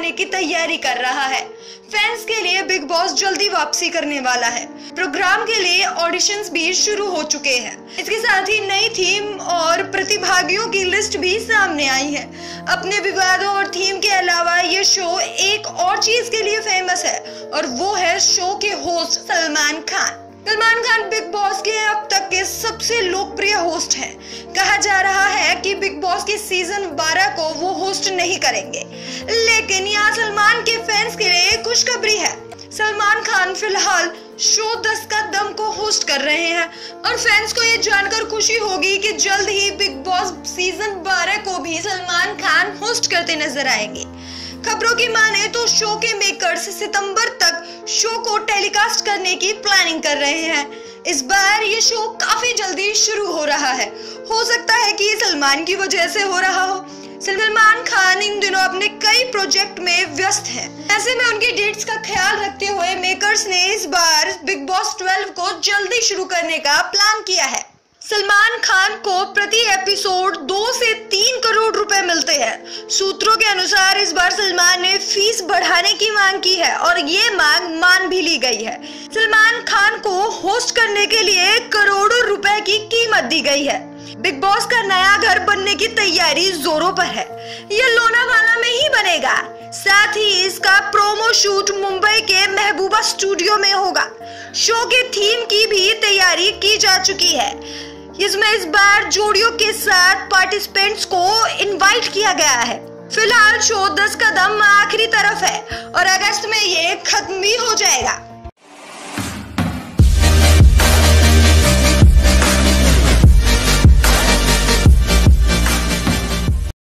दिखाने की तैयारी कर रहा है। फैंस के लिए बिग बॉस जल्दी वापसी करने वाला है। प्रोग्राम के लिए ऑडिशंस भी शुरू हो चुके हैं। इसके साथ ही नई थीम और प्रतिभागियों की लिस्ट भी सामने आई है। अपने विवादों और थीम के अलावा ये शो एक और चीज के लिए फेमस है और वो है शो के host Salman Khan. Salman Khan Bigg Boss के अब तक के सबसे लोकप्रिय होस्ट हैं। कहा जा रहा है कि बिग बॉस के सीजन 12 को वो होस्ट नहीं करेंगे, लेकिन यहाँ सलमान के फैंस के लिए खुशखबरी है। सलमान खान फिलहाल शो 10 का दम को होस्ट कर रहे हैं और फैंस को ये जानकर खुशी होगी कि जल्द ही बिग बॉस सीजन 12 को भी सलमान खान होस्ट करते नजर आएंगे। खबरों की माने तो शो के मेकर्स सितंबर तक शो को टेलीकास्ट करने की प्लानिंग कर रहे हैं। इस बार ये शो काफी जल्दी शुरू हो रहा है। हो सकता है कि सलमान की वजह से हो रहा हो। सलमान खान इन दिनों अपने कई प्रोजेक्ट में व्यस्त हैं। ऐसे में उनकी डेट्स का ख्याल रखते हुए मेकर्स ने इस बार बिग बॉस 12 को जल्दी शुरू करने का प्लान किया है। सलमान खान को प्रति एपिसोड 2 से 3 करोड़ रुपए मिलते हैं। सूत्रों के अनुसार इस बार सलमान ने फीस बढ़ाने की मांग की है और ये मांग मान भी ली गई है। सलमान खान को होस्ट करने के लिए करोड़ों रुपए की कीमत दी गई है। बिग बॉस का नया घर बनने की तैयारी जोरों पर है। ये लोनावाला में ही बनेगा। साथ ही इसका प्रोमो शूट मुंबई के महबूबा स्टूडियो में होगा। शो के थीम की भी तैयारी की जा चुकी है। इसमें इस बार जोड़ियों के साथ पार्टिसिपेंट्स को इनवाइट किया गया है। फिलहाल शो 10 कदम आखिरी तरफ है और अगस्त में ये खत्म भी हो जाएगा।